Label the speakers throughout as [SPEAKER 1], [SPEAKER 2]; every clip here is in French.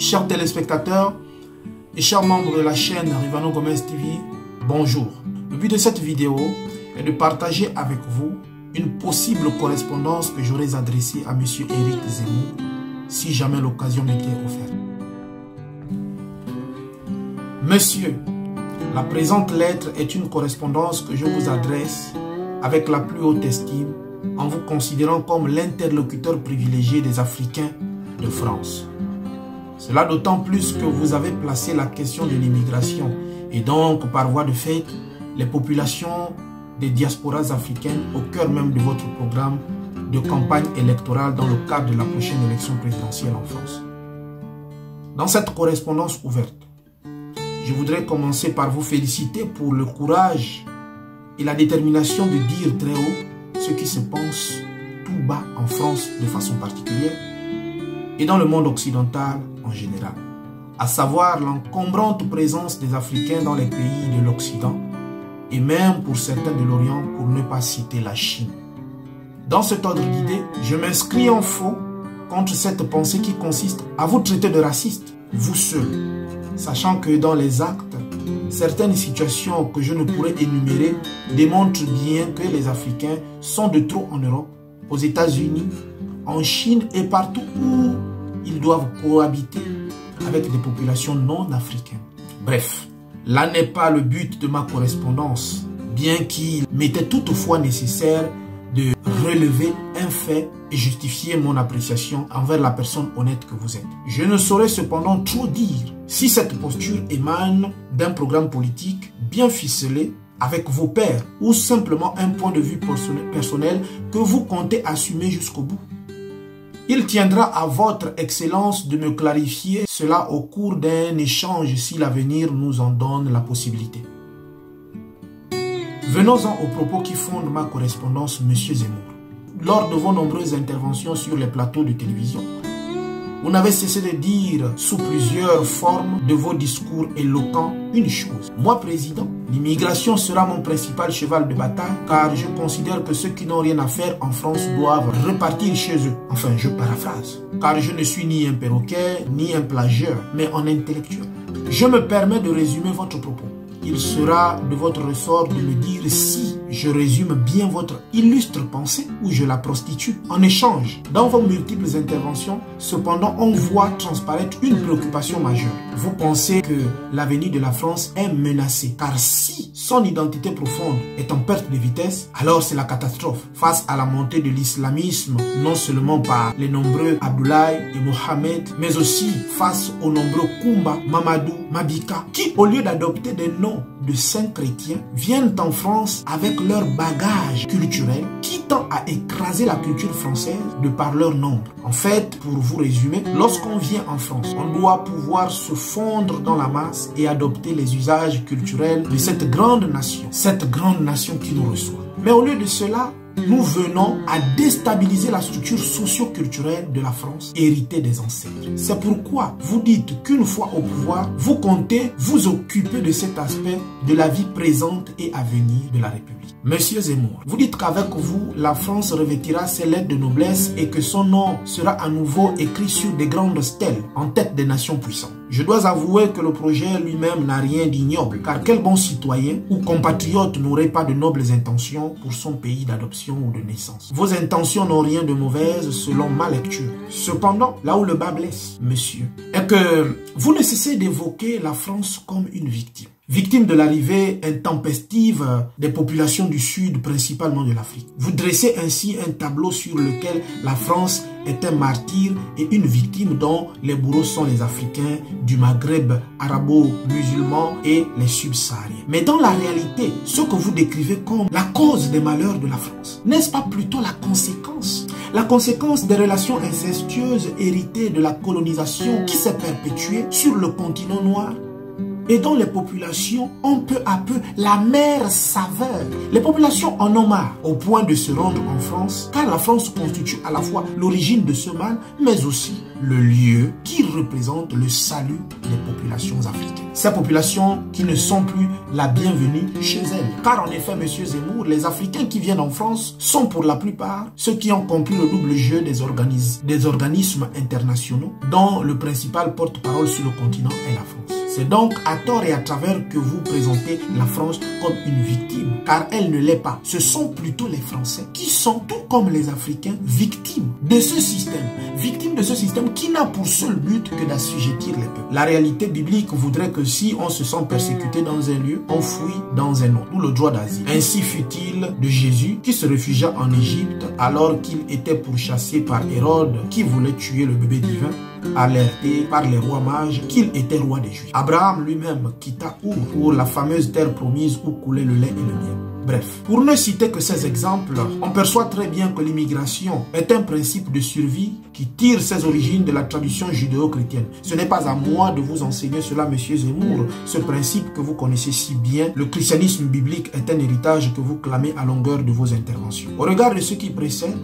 [SPEAKER 1] Chers téléspectateurs et chers membres de la chaîne Rivano Gomez TV, bonjour. Le but de cette vidéo est de partager avec vous une possible correspondance que j'aurais adressée à M. Éric Zemmour si jamais l'occasion m'était offerte. Monsieur, la présente lettre est une correspondance que je vous adresse avec la plus haute estime en vous considérant comme l'interlocuteur privilégié des Africains de France. Cela d'autant plus que vous avez placé la question de l'immigration et donc par voie de fait les populations des diasporas africaines au cœur même de votre programme de campagne électorale dans le cadre de la prochaine élection présidentielle en France. Dans cette correspondance ouverte, je voudrais commencer par vous féliciter pour le courage et la détermination de dire très haut ce qui se pense tout bas en France de façon particulière et dans le monde occidental en général, à savoir l'encombrante présence des Africains dans les pays de l'Occident et même pour certains de l'Orient, pour ne pas citer la Chine. Dans cet ordre d'idées, je m'inscris en faux contre cette pensée qui consiste à vous traiter de raciste, vous seuls, sachant que dans les actes, certaines situations que je ne pourrais énumérer démontrent bien que les Africains sont de trop en Europe, aux États-Unis, en Chine et partout où ils doivent cohabiter avec des populations non africaines. Bref, là n'est pas le but de ma correspondance, bien qu'il m'était toutefois nécessaire de relever un fait et justifier mon appréciation envers la personne honnête que vous êtes. Je ne saurais cependant trop dire si cette posture émane d'un programme politique bien ficelé avec vos pairs ou simplement un point de vue personnel que vous comptez assumer jusqu'au bout. Il tiendra à votre excellence de me clarifier cela au cours d'un échange si l'avenir nous en donne la possibilité. Venons-en aux propos qui fondent ma correspondance, Monsieur Zemmour. Lors de vos nombreuses interventions sur les plateaux de télévision, vous n'avez cessé de dire sous plusieurs formes de vos discours éloquents une chose. Moi, président, l'immigration sera mon principal cheval de bataille car je considère que ceux qui n'ont rien à faire en France doivent repartir chez eux. Enfin, je paraphrase. Car je ne suis ni un perroquet, ni un plagieur, mais un intellectuel. Je me permets de résumer votre propos. Il sera de votre ressort de me dire si je résume bien votre illustre pensée ou je la prostitue. En échange, dans vos multiples interventions, cependant, on voit transparaître une préoccupation majeure. Vous pensez que l'avenir de la France est menacé, car si son identité profonde est en perte de vitesse, alors c'est la catastrophe face à la montée de l'islamisme, non seulement par les nombreux Abdoulaye et Mohamed, mais aussi face aux nombreux Koumba, Mamadou, Mabika, qui au lieu d'adopter des noms de saints chrétiens, viennent en France avec leur bagage culturel qui tend à écraser la culture française de par leur nombre. En fait, pour vous résumer, lorsqu'on vient en France, on doit pouvoir se fondre dans la masse et adopter les usages culturels de cette grande nation qui nous reçoit. Mais au lieu de cela, nous venons à déstabiliser la structure socio-culturelle de la France héritée des ancêtres. C'est pourquoi vous dites qu'une fois au pouvoir, vous comptez vous occuper de cet aspect de la vie présente et à venir de la République. Monsieur Zemmour, vous dites qu'avec vous, la France revêtira ses lettres de noblesse et que son nom sera à nouveau écrit sur des grandes stèles en tête des nations puissantes. Je dois avouer que le projet lui-même n'a rien d'ignoble, car quel bon citoyen ou compatriote n'aurait pas de nobles intentions pour son pays d'adoption ou de naissance. Vos intentions n'ont rien de mauvaises selon ma lecture. Cependant, là où le bas blesse, monsieur, est que vous ne cessez d'évoquer la France comme une victime. Victime de l'arrivée intempestive des populations du Sud, principalement de l'Afrique. Vous dressez ainsi un tableau sur lequel la France est un martyr et une victime dont les bourreaux sont les Africains du Maghreb arabo-musulman et les subsahariens. Mais dans la réalité, ce que vous décrivez comme la cause des malheurs de la France, n'est-ce pas plutôt la conséquence? La conséquence des relations incestueuses héritées de la colonisation qui s'est perpétuée sur le continent noir? et dont les populations ont peu à peu la mère saveur. Les populations en ont marre au point de se rendre en France, car la France constitue à la fois l'origine de ce mal, mais aussi le lieu qui représente le salut des populations africaines. Ces populations qui ne sont plus la bienvenue chez elles. Car en effet, M. Zemmour, les Africains qui viennent en France sont pour la plupart ceux qui ont compris le double jeu des organismes internationaux, dont le principal porte-parole sur le continent est la France. C'est donc à tort et à travers que vous présentez la France comme une victime, car elle ne l'est pas. Ce sont plutôt les Français qui sont, tout comme les Africains, victimes de ce système. Victimes de ce système qui n'a pour seul but que d'assujettir les peuples. La réalité biblique voudrait que si on se sent persécuté dans un lieu, on fuit dans un autre, ou le droit d'asile. Ainsi fut-il de Jésus qui se réfugia en Égypte alors qu'il était pourchassé par Hérode qui voulait tuer le bébé divin, alerté par les rois mages qu'il était roi des Juifs. Abraham lui-même quitta Our pour la fameuse terre promise où coulait le lait et le miel. Bref, pour ne citer que ces exemples, on perçoit très bien que l'immigration est un principe de survie qui tire ses origines de la tradition judéo-chrétienne. Ce n'est pas à moi de vous enseigner cela, monsieur Zemmour. Ce principe que vous connaissez si bien, le christianisme biblique est un héritage que vous clamez à longueur de vos interventions. Au regard de ce qui précède,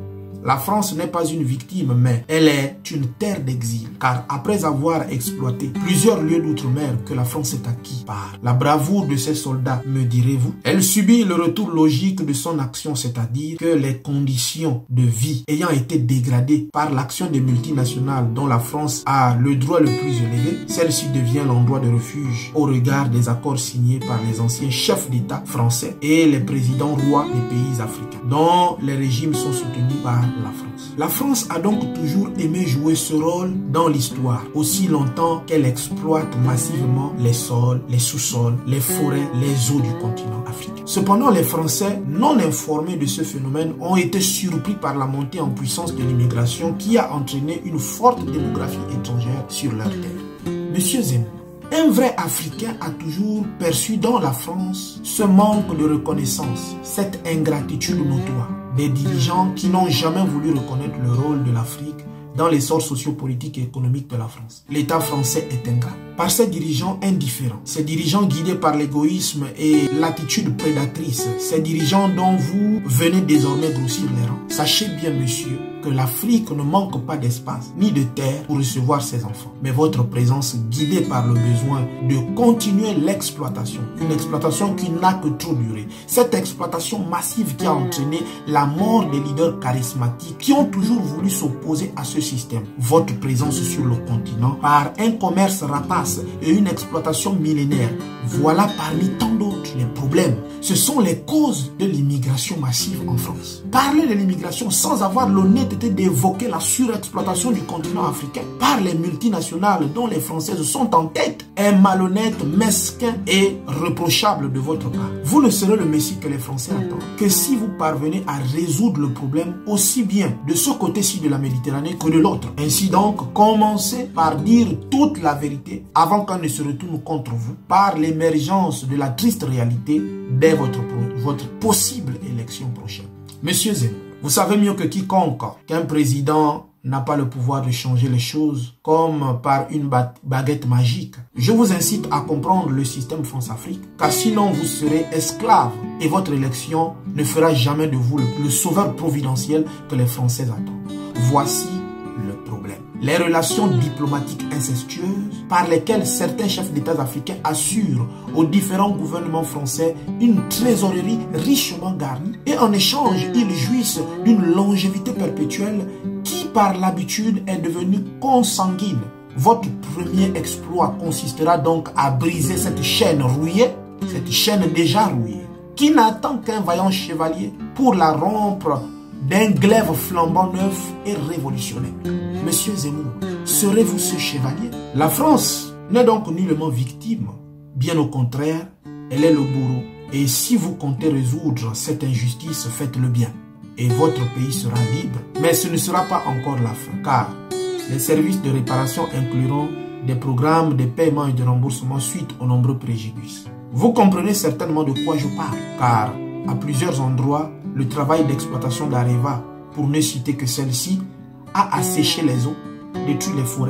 [SPEAKER 1] la France n'est pas une victime, mais elle est une terre d'exil. Car après avoir exploité plusieurs lieux d'outre-mer que la France est acquis par la bravoure de ses soldats, me direz-vous, elle subit le retour logique de son action, c'est-à-dire que les conditions de vie ayant été dégradées par l'action des multinationales dont la France a le droit le plus élevé, celle-ci devient l'endroit de refuge au regard des accords signés par les anciens chefs d'État français et les présidents rois des pays africains, dont les régimes sont soutenus par la France. La France a donc toujours aimé jouer ce rôle dans l'histoire, aussi longtemps qu'elle exploite massivement les sols, les sous-sols, les forêts, les eaux du continent africain. Cependant, les Français non informés de ce phénomène ont été surpris par la montée en puissance de l'immigration qui a entraîné une forte démographie étrangère sur leur terre. Monsieur Zemmour, un vrai Africain a toujours perçu dans la France ce manque de reconnaissance, cette ingratitude notoire des dirigeants qui n'ont jamais voulu reconnaître le rôle de l'Afrique dans l'essor sociopolitique et économique de la France. L'État français est ingrat. Par ces dirigeants indifférents, ces dirigeants guidés par l'égoïsme et l'attitude prédatrice, ces dirigeants dont vous venez désormais grossir les rangs. Sachez bien, monsieur, que l'Afrique ne manque pas d'espace ni de terre pour recevoir ses enfants. Mais votre présence guidée par le besoin de continuer l'exploitation, une exploitation qui n'a que trop duré. Cette exploitation massive qui a entraîné la mort des leaders charismatiques qui ont toujours voulu s'opposer à ce système. Votre présence sur le continent par un commerce rapace et une exploitation millénaire. Voilà parmi tant d'autres les problèmes. Ce sont les causes de l'immigration massive en France. Parler de l'immigration sans avoir l'honnêteté d'évoquer la surexploitation du continent africain par les multinationales dont les Françaises sont en tête est malhonnête, mesquin et reprochable de votre part. Vous ne serez le Messie que les Français attendent que si vous parvenez à résoudre le problème aussi bien de ce côté-ci de la Méditerranée que de l'autre. Ainsi donc, commencez par dire toute la vérité avant qu'on ne se retourne contre vous par l'émergence de la triste réalité dès votre possible élection prochaine. Monsieur Zemmour, vous savez mieux que quiconque qu'un président n'a pas le pouvoir de changer les choses comme par une baguette magique. Je vous incite à comprendre le système France-Afrique, car sinon vous serez esclave et votre élection ne fera jamais de vous le sauveur providentiel que les Français attendent. Voici le problème. Les relations diplomatiques incestueuses par lesquelles certains chefs d'État africains assurent aux différents gouvernements français une trésorerie richement garnie et en échange, ils jouissent d'une longévité perpétuelle qui par l'habitude est devenue consanguine. Votre premier exploit consistera donc à briser cette chaîne rouillée, cette chaîne déjà rouillée, qui n'attend qu'un vaillant chevalier pour la rompre d'un glaive flambant neuf et révolutionnaire. Monsieur Zemmour, serez-vous ce chevalier? La France n'est donc nullement victime. Bien au contraire, elle est le bourreau. Et si vous comptez résoudre cette injustice, faites-le bien. Et votre pays sera libre. Mais ce ne sera pas encore la fin. Car les services de réparation incluront des programmes de paiement et de remboursement suite aux nombreux préjudices. Vous comprenez certainement de quoi je parle. Car à plusieurs endroits, le travail d'exploitation d'Areva, pour ne citer que celle-ci, a asséché les eaux, détruit les forêts,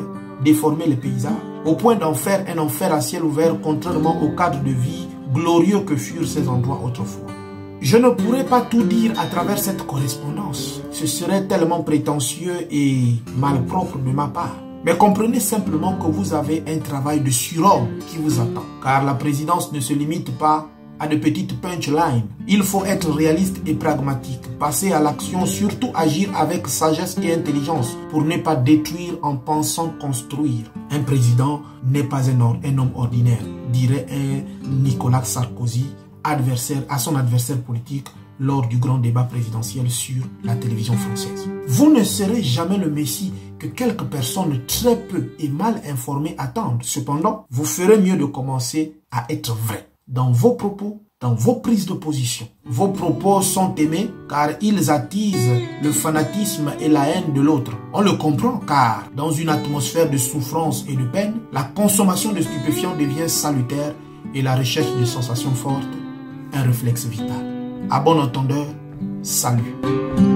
[SPEAKER 1] déformer les paysages, au point d'en faire un enfer à ciel ouvert, contrairement au cadre de vie glorieux que furent ces endroits autrefois. Je ne pourrais pas tout dire à travers cette correspondance. Ce serait tellement prétentieux et malpropre de ma part. Mais comprenez simplement que vous avez un travail de surhomme qui vous attend. Car la présidence ne se limite pas à de petites punchlines. Il faut être réaliste et pragmatique, passer à l'action, surtout agir avec sagesse et intelligence pour ne pas détruire en pensant construire. Un président n'est pas un homme ordinaire, dirait un Nicolas Sarkozy, adversaire à son adversaire politique lors du grand débat présidentiel sur la télévision française. Vous ne serez jamais le Messie que quelques personnes très peu et mal informées attendent. Cependant, vous ferez mieux de commencer à être vrai dans vos propos, dans vos prises de position. Vos propos sont aimés car ils attisent le fanatisme et la haine de l'autre. On le comprend car dans une atmosphère de souffrance et de peine, la consommation de stupéfiants devient salutaire et la recherche de sensations fortes un réflexe vital. À bon entendeur, salut.